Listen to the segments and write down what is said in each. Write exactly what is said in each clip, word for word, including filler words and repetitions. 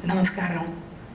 நமஸ்காரம்.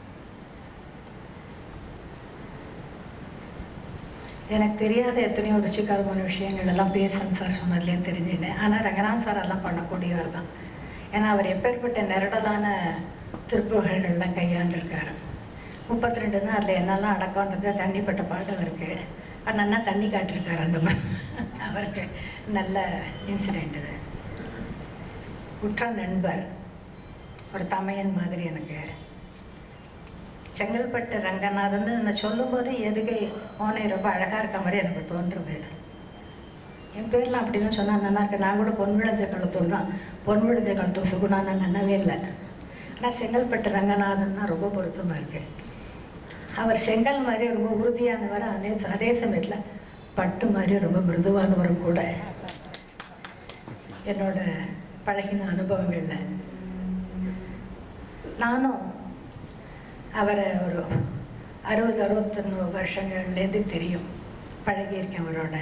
எனக்கு தெரியாத எத்தனையோ ருச்சிகரமான விஷயங்கள் எல்லாம் பேசன் சார் சொன்னதுலேயே தெரிஞ்சுட்டேன். ஆனால் ரங்கநாத் சார் எல்லாம் பண்ணக்கூடியவர் தான். ஏன்னா அவர் எப்பேற்பட்ட நெருடலான திருப்புகழ்கள்லாம் கையாண்டிருக்காரு. முப்பத்தி ரெண்டு தான் அதில் என்னெல்லாம் அடக்கம்ன்றது தண்ணிப்பட்ட பாடம் இருக்குது. அது நல்லா தண்ணி காட்டிருக்காரு. அந்த மாதிரி அவருக்கு நல்ல இன்சிடெண்ட் இது. உற்ற நண்பர், ஒரு தமையன் மாதிரி. எனக்கு செங்கல்பட்டு ரங்கநாதன் நான் சொல்லும்போது எதுக்கு ஓனை ரொம்ப அழகாக இருக்க மாதிரி எனக்கு தோன்றுது. என் பேர்லாம் அப்படின்னு சொன்னால் நல்லா இருக்கு. நான் கூட பொன்விழந்த கழுத்தூர் தான். பொன்விழந்த கழுத்தூர் சுகுணா நான் நன்னவே இல்லை. ஆனால் செங்கல்பட்டு ரங்கநாதன் தான் ரொம்ப பொருத்தமாக இருக்குது. அவர் செங்கல் மாதிரி ரொம்ப உறுதியானவர், அதே அதே சமயத்தில் பட்டு மாதிரி ரொம்ப மிருதுவானவரும் கூட. என்னோட பழகின அனுபவங்களில் நானும் அவரை ஒரு அறுபது அறுபத்தொன்று வருஷங்கள்லேருந்து தெரியும், பழகியிருக்கேன் அவரோட.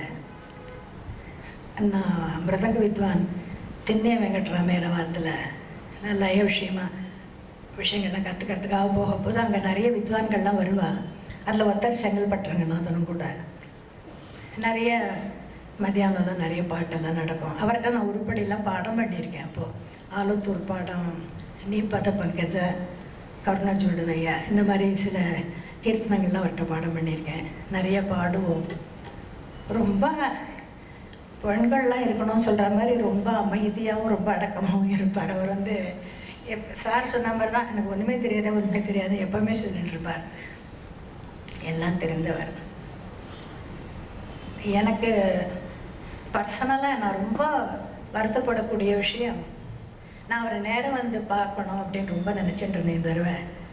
நான் மிருதங்க வித்வான் திண்ணே வெங்கட்ராமேரவாரத்தில் நல்ல விஷயமா விஷயங்கள்லாம் கற்றுக்கிறதுக்காக போக போது அங்கே நிறைய வித்வான்கள்லாம் வருவா. அதில் ஒருத்தர் செங்கல்பட்டுறங்கநாதனும் கூட. நிறைய மத்தியானம்லாம் நிறைய பாட்டெல்லாம் நடக்கும். அவர்கிட்ட நான் உருப்படியெல்லாம் பாடம் பண்ணியிருக்கேன். அப்போது ஆலத்தூர் பாடம், நீ பத பங்கஜ, கருணாஜோடுவையா, இந்த மாதிரி சில கீர்த்தனங்கள்லாம் அவர்கிட்ட பாடம் பண்ணியிருக்கேன். நிறைய பாடுவோம். ரொம்ப பெண்கள்லாம் இருக்கணும்னு சொல்கிற மாதிரி ரொம்ப அமைதியாகவும் ரொம்ப அடக்கமாகவும் இருப்பார். அவர் வந்து எப் சார் சொன்ன மாதிரி தான், எனக்கு ஒன்றுமே தெரியாத ஒன்றுமே தெரியாது எப்போவுமே சொல்லிட்டு இருப்பார். எல்லாம் தெரிந்தவர். எனக்கு பர்சனலாக நான் ரொம்ப வருத்தப்படக்கூடிய விஷயம், நான் அவரை நேரம் வந்து பார்க்கணும் அப்படின்னு ரொம்ப நினச்சிட்டு இருந்தேன். தருவ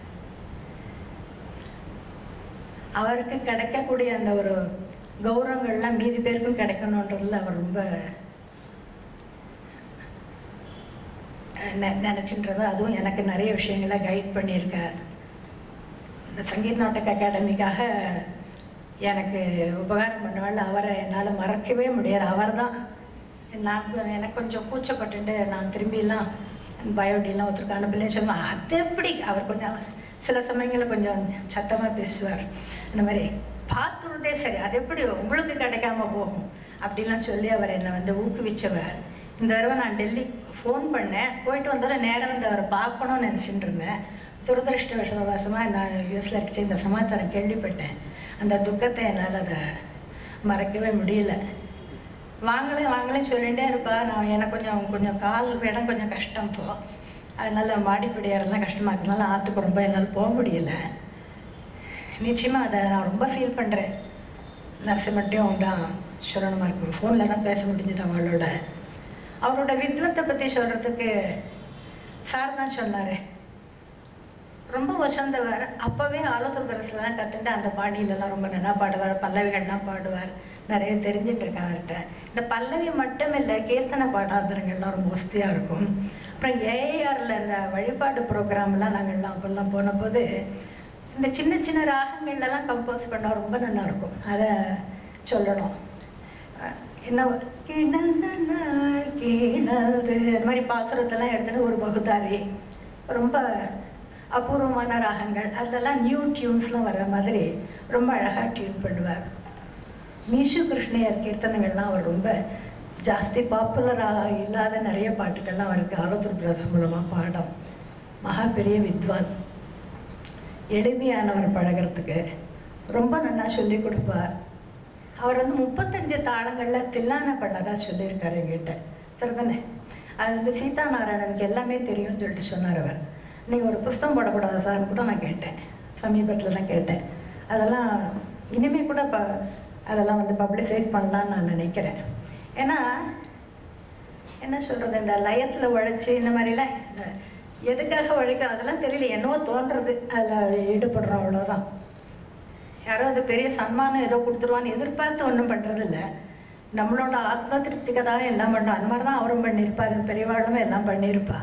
அவருக்கு கிடைக்கக்கூடிய அந்த ஒரு கௌரவங்கள்லாம் மீதி பேருக்கும் கிடைக்கணுன்றதுல அவர் ரொம்ப நெ நினச்சின்றது. அதுவும் எனக்கு நிறைய விஷயங்களை கைட் பண்ணியிருக்கார். இந்த சங்கீத நாடக அகாடமிக்காக எனக்கு உபகாரம் பண்ணுவாள். அவரை என்னால் மறக்கவே முடியாது. அவர் தான் நான் எனக்கு கொஞ்சம் கூச்சப்பட்டுட்டு நான் திரும்பிலாம் பயோடிலாம் ஒருத்தருக்கு அனுப்பலன்னு சொல்லுவேன். அது எப்படி அவர் கொஞ்சம் சில சமயங்களில் கொஞ்சம் சத்தமாக பேசுவார். இந்த மாதிரி பார்த்துட்டே சரி அது எப்படி உங்களுக்கு கிடைக்காம போகும் அப்படிலாம் சொல்லி அவர் என்னை வந்து ஊக்குவிச்சவர். இந்த தடவை நான் டெல்லி ஃபோன் பண்ணேன். போயிட்டு வந்தாலும் நேரம் வந்து அவரை பார்க்கணும்னு நினச்சிட்டு இருந்தேன். துரதிருஷ்டவசமாக நான் யூஎஸில் இருந்துச்சு இந்த சமாச்சாரம் கேள்விப்பட்டேன். அந்த துக்கத்தை என்னால் அதை மறக்கவே முடியல. வாங்கலே வாங்கலேன்னு சொல்லிகிட்டே இருப்பா. நான் எனக்கு கொஞ்சம் கொஞ்சம் கால் இடம் கொஞ்சம் கஷ்டம் போ, அதனால் மாடிப்படியாரெல்லாம் கஷ்டமாக இருக்கிறதுனால ஆற்றுக்கு ரொம்ப என்னால் போக முடியல. நிச்சயமாக அதை நான் ரொம்ப ஃபீல் பண்ணுறேன். நரசிம்மட்டையும் தான் சொல்லணுமா இருக்கும். ஃபோனில் தான் பேச முடிஞ்சது அவளோட. அவரோட வித்வத்தை பற்றி சொல்கிறதுக்கு சார் தான் சொன்னார். ரொம்ப வசந்தவர். அப்போவே ஆலோத்தூர் கரஸ்லாம் கற்றுட்டு அந்த பாணியிலலாம் ரொம்ப நல்லா பாடுவார். பல்லவிகள்லாம் பாடுவார். நிறைய தெரிஞ்சுட்டு இருக்கேன் அவர்கிட்ட. இந்த பல்லவி மட்டும் இல்லை, கீர்த்தனை பாடாதரங்கள்லாம் ரொம்ப வசதியாக இருக்கும். அப்புறம் ஏஏஆரில் இந்த வழிபாடு ப்ரோக்ராம்லாம் நாங்கள்லாம் அப்போல்லாம் போன போது இந்த சின்ன சின்ன ராகங்கள்லாம் கம்போஸ் பண்ணால் ரொம்ப நல்லாயிருக்கும். அதை சொல்லணும். என்ன கிணது கிணது அந்த மாதிரி பாசுரத்தெல்லாம் எடுத்துகிட்டு ஒரு பகுதாரி ரொம்ப அபூர்வமான ராகங்கள் அதெல்லாம் நியூ டியூன்ஸ்லாம் வர்ற மாதிரி ரொம்ப அழகாக டியூன் பண்ணுவார். மீசு கிருஷ்ணயர் கீர்த்தனைகள்லாம் அவர் ரொம்ப ஜாஸ்தி பாப்புலராக இல்லாத நிறைய பாட்டுக்கள்லாம் அவருக்கு ஆலோத்தூர் பிரதேசம் மூலமாக பாடம். மகா பெரிய வித்வான், எளிமையானவர், பழகிறதுக்கு ரொம்ப நல்லா சொல்லி கொடுப்பார். அவர் வந்து முப்பத்தஞ்சு தாளங்களில் தில்லான பண்ணதாக சொல்லியிருக்காரு என்கிட்ட. சரிதானே? அது வந்து சீதா நாராயணனுக்கு எல்லாமே தெரியும்னு சொல்லிட்டு சொன்னார் அவர். நீங்கள் ஒரு புஸ்தகம் போடக்கூடாது சார்னு கூட நான் கேட்டேன், சமீபத்தில் தான் கேட்டேன். அதெல்லாம் இனிமேல் கூட ப அதெல்லாம் வந்து பப்ளிசைஸ் பண்ணலான்னு நான் நினைக்கிறேன். ஏன்னா என்ன சொல்கிறது, இந்த லயத்தில் உழைச்சி இந்த மாதிரிலாம் எதுக்காக உழைக்க அதெல்லாம் தெரியல, என்னவோ தோன்றுறது, அதில் ஈடுபடுறோம், அவ்வளோதான். யாரோ அது பெரிய சன்மானம் ஏதோ கொடுத்துருவான்னு எதிர்பார்த்து ஒன்றும் பண்ணுறதில்ல. நம்மளோட ஆத்ம திருப்திக்காக எல்லாம் பண்ணுறோம். அந்த மாதிரி தான் அவரும் பண்ணியிருப்பார். பெரியவாளும் எல்லாம் பண்ணியிருப்பா.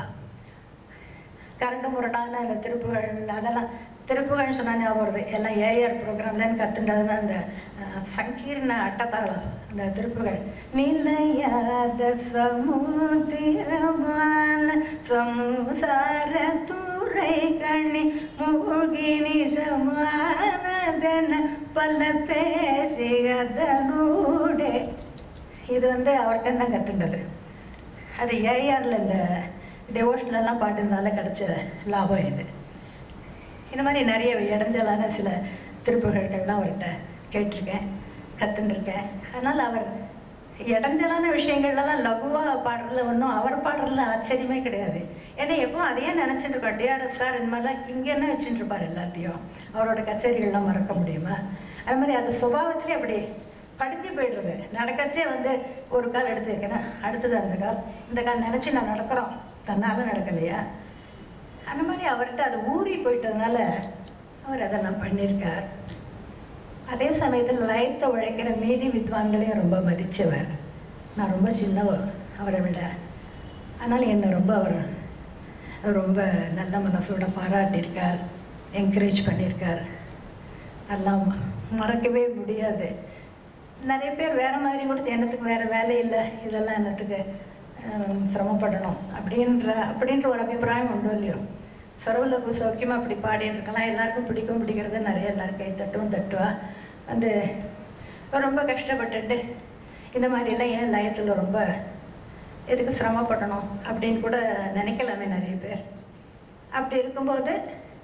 கரண்டு முரடான அந்த திருப்புகள், அதெல்லாம் திருப்புகள்னு சொன்னால் ஞாபகம் வருது. எல்லாம் ஏஆர் ப்ரோக்ராம்லன்னு கற்றுன்றதுன்னா அந்த சங்கீர்ண அட்டத்தாளம், அந்த திருப்புகள். நிலையாத சமுதிரமான சம்சார துறை கண்ணி யோகினி சமானதன பல பேசியதனூடே. இது வந்து அவர்கிட்ட தான் கற்றுண்டது. அது ஏஆரில் இந்த டிவோஷனெல்லாம் பாட்டுனால கிடச்ச லாபம் இது. இந்த மாதிரி நிறைய இடைஞ்சலான சில திருப்புகழ்கள்லாம் அவர்கிட்ட கேட்டிருக்கேன், கற்றுட்டுருக்கேன். அதனால் அவர் இடைஞ்சலான விஷயங்கள்லாம் லகுவாக பாடுறதுல ஒன்றும் அவர் பாடுறதுல ஆச்சரியமே கிடையாது. ஏன்னா எப்பவும் அதையே நினச்சிட்டு இருக்கோம். டிஆர்எஸ் சார் இந்த மாதிரிலாம் இங்கே என்ன வச்சுட்டு இருப்பார் எல்லாத்தையும். அவரோட கச்சேரிகள்லாம் மறக்க முடியுமா? அது மாதிரி அது சுபாவத்திலே அப்படி படிஞ்சு போய்டுறது. நடக்கச்சே வந்து ஒரு கால் எடுத்து வைக்கிறேன், அடுத்தது அந்த கால், இந்த கால் நினச்சி நான் நடக்கிறோம், தன்னால் நடக்கலையா? அந்த மாதிரி அவர்கிட்ட அது ஊறி போயிட்டதுனால அவர் அதெல்லாம் பண்ணியிருக்கார். அதே சமயத்தில் லயத்தை உழைக்கிற மீதி வித்வான்களையும் ரொம்ப மதித்தவர். நான் ரொம்ப சின்னவர் அவரை விட. ஆனால் என்னை ரொம்ப அவர் ரொம்ப நல்ல மனசோட பாராட்டியிருக்கார், என்கரேஜ் பண்ணியிருக்கார். அதெல்லாம் மறக்கவே முடியாது. நிறைய பேர் வேறு மாதிரி கூட என்னத்துக்கு வேறு வேலை இல்லை, இதெல்லாம் என்னத்துக்கு சிரமப்படணும் அப்படின்ற அப்படின்ற ஒரு அபிப்பிராயம் உண்டு இல்லையோ. சரவலகு சௌக்கியமாக அப்படி பாடின்னு இருக்கலாம், எல்லாருக்கும் பிடிக்கும், பிடிக்கிறது நிறைய எல்லாரும் கை தட்டும் தட்டுவா. வந்து ரொம்ப கஷ்டப்பட்டுட்டு இந்த மாதிரிலாம் ஏன் லயத்தில் ரொம்ப எதுக்கு சிரமப்படணும் அப்படின்னு கூட நினைக்கலாமே நிறைய பேர். அப்படி இருக்கும்போது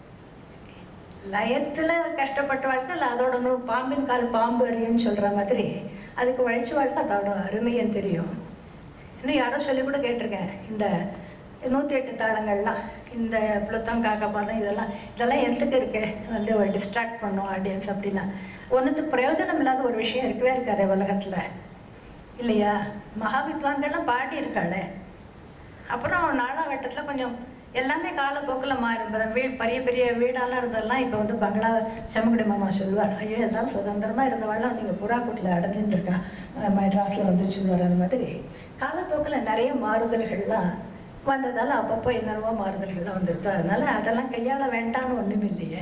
லயத்தில் கஷ்டப்பட்ட வாழ்க்கை இல்லை, அதோட நூறு பாம்பின் கால் பாம்பு அறியும்னு சொல்கிற மாதிரி அதுக்கு உழைச்சி வாழ்க்கை அதோட அருமையும் தெரியும். இன்னும் யாரோ சொல்லி கூட கேட்டிருக்கேன், இந்த நூற்றி எட்டு தாளங்கள்லாம், இந்த புளுத்தம் காக்கப்பாதம் இதெல்லாம் இதெல்லாம் எதுக்கு இருக்குது வந்து ஒரு டிஸ்ட்ராக்ட் பண்ணும் ஆடியன்ஸ் அப்படின்னா. ஒன்றுத்துக்கு பிரயோஜனம் இல்லாத ஒரு விஷயம் இருக்கவே இருக்காது உலகத்தில் இல்லையா? மகாவித்வான்கள்லாம் பாடி இருக்காளே. அப்புறம் நாளாவட்டத்தில் கொஞ்சம் எல்லாமே காலப்போக்கில் மாறி வீ பெரிய பெரிய வீடாலாம் இருந்ததெல்லாம் இப்போ வந்து பங்களா. செம்மகுடி மாமா சொல்லுவார், ஐயோ எல்லாம் சுதந்திரமாக இருந்தவாள்லாம் நீங்கள் புறாக்கூட்டில் அடைஞ்சிட்டு இருக்கா, மெட்ராஸில் வந்து சொல்லுவார். அந்த மாதிரி காலப்போக்கில் நிறைய மாறுதல்கள்லாம் வந்ததால் அப்பப்போ என்னென்னவோ மாறுதல்கள்லாம் வந்துருக்கு. அதனால் அதெல்லாம் கையாள வேண்டாம்னு ஒன்றும் இல்லையே.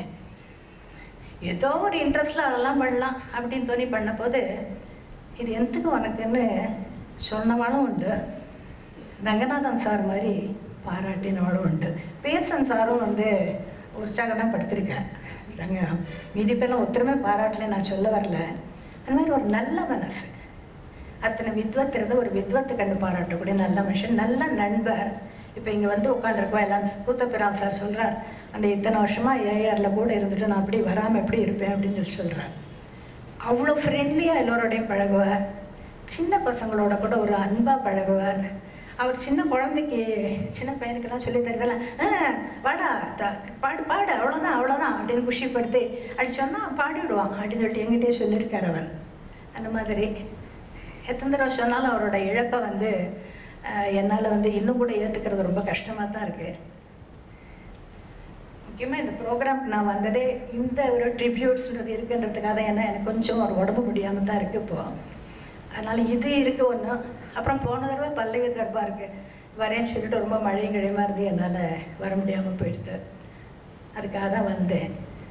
ஏதோ ஒரு இன்ட்ரெஸ்டில் அதெல்லாம் பண்ணலாம் அப்படின்னு தோணி பண்ண போது இது எந்தக்கு உனக்குன்னு சொன்னவாளும் உண்டு, ரங்கநாதன் சார் மாதிரி பாராட்டினவாளும் உண்டு, பேசன் சாரும் வந்து உற்சாகமாக படுத்திருக்கேன். ரங்க மீதி பேரெல்லாம் ஒத்துருமே பாராட்டல, நான் சொல்ல வரல. அந்த மாதிரி ஒரு நல்ல மனசு, அத்தனை வித்வத் இருந்து ஒரு வித்வத்தை கண்டு பாராட்டக்கூடிய நல்ல மனுஷன், நல்ல நண்பர். இப்போ இங்கே வந்து உட்காந்துருக்கோம் எல்லாம். கூத்தப்பிரான் சார் சொல்கிறார், அந்த இத்தனை வருஷமாக ஏஆரில் கூட இருந்துட்டு நான் அப்படி வராமல் எப்படி இருப்பேன் அப்படின்னு சொல்லி சொல்கிறேன். அவ்வளோ ஃப்ரெண்ட்லியாக எல்லோரோடையும் பழகுவார். சின்ன பசங்களோட கூட ஒரு அன்பாக பழகுவார். அவர் சின்ன குழந்தைக்கு சின்ன பையனுக்கெல்லாம் சொல்லி தருதெல்லாம் வாடா த பாடு பாடு அவ்வளோதான் அவ்வளோதான் அப்படின்னு குஷிப்படுத்தி அப்படி சொன்னால் பாடிவிடுவான் அப்படின்னு சொல்லிட்டு எங்கிட்டே சொல்லியிருக்கார் அவர். அந்த மாதிரி எத்தனை தடவை சொன்னாலும் அவரோட இழப்பை வந்து என்னால் வந்து இன்னும் கூட ஏற்றுக்கிறது ரொம்ப கஷ்டமாக தான் இருக்குது. முக்கியமாக இந்த ப்ரோக்ராம்க்கு நான் வந்ததே இந்த ஒரு ட்ரிபியூட்ஸ்ன்றது இருக்குன்றதுக்காக. ஏன்னா எனக்கு கொஞ்சம் ஒரு உடம்பு முடியாமல் தான் இருக்குது இப்போது. அதனால் இது இருக்குது ஒன்று. அப்புறம் போன தடவை பல்லவி தர்பாருக்கு வரேன்னு சொல்லிட்டு ரொம்ப மழை கிழமா இருந்து என்னால் வர முடியாமல் போயிடுது. அதுக்காக தான் வந்தேன்.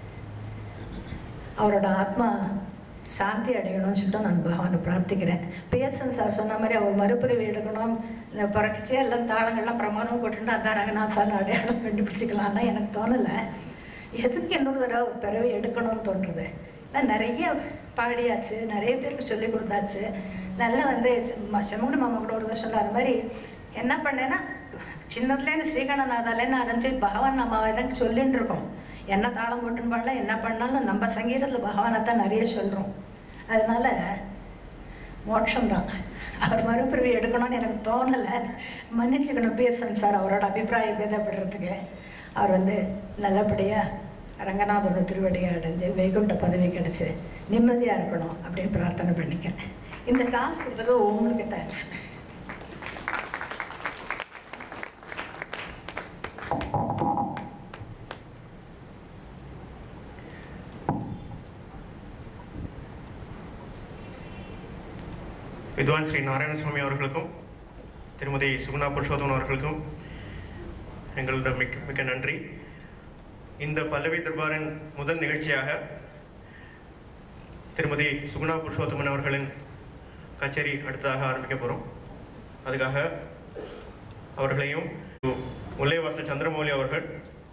அவரோட ஆத்மா சாந்தி அடையணும்னு சொல்லிட்டு நான் பகவானை பிரார்த்திக்கிறேன். பிஎஸ்என் சார் சொன்ன மாதிரி அவர் மறுபிறவி எடுக்கணும், இந்த பிறக்கிச்சே எல்லாம் தாளங்கள்லாம் பிரமாணம் போட்டுட்டு அதான் ரங்கநாத் சார் அடையாளம் கண்டுபிடிச்சிக்கலாம்னா எனக்கு தோணலை. எதுக்கு இன்னொரு தடவை பிறவி எடுக்கணும்னு தோன்றுறது. நான் நிறைய பாடியாச்சு, நிறைய பேருக்கு சொல்லி கொடுத்தாச்சு. நல்லா வந்து செம்மகுடி மாமா கூட ஒரு வருஷம் அது மாதிரி என்ன பண்ணேன்னா சின்னத்துலேருந்து ஸ்ரீகணநாதாலேருந்து ஆரம்பிச்சு பகவான் அம்மாவை தான் சொல்லின்னு இருக்கோம். என்ன தாளம் போட்டுன்னு பண்ணலாம், என்ன பண்ணாலும் நம்ம சங்கீதத்தில் பகவானை தான் நிறைய சொல்கிறோம். அதனால் மோட்சம்தான். அவர் மறுபிறவி எடுக்கணும்னு எனக்கு தோணலை, மன்னிச்சுக்கணும் பிஎஸ்என் சார். அவரோட அபிப்பிராயம் பேசப்படுறதுக்கு அவர் வந்து நல்லபடியாக ரங்கநாதோட திருவடியை அடைஞ்சு வைகுண்ட பதவி கிடச்சி நிம்மதியாக இருக்கணும் அப்படின்னு பிரார்த்தனை பண்ணிக்கிறேன். இந்த சான்ஸ் கொடுத்தது உங்களுக்கு தேங்க்ஸ். வித்வான் ஸ்ரீ நாராயணசுவாமி அவர்களுக்கும் திருமதி சுகுணா புருஷோத்தமன் அவர்களுக்கும் எங்களோட மிக்க மிக்க நன்றி. இந்த பல்லவி தர்பாரின் முதல் நிகழ்ச்சியாக திருமதி சுகுணா புருஷோத்தமன் அவர்களின் கச்சேரி அடுத்ததாக ஆரம்பிக்க போகிறோம். அதுக்காக அவர்களையும் முல்லைவாசல் சந்திரமௌலி அவர்கள்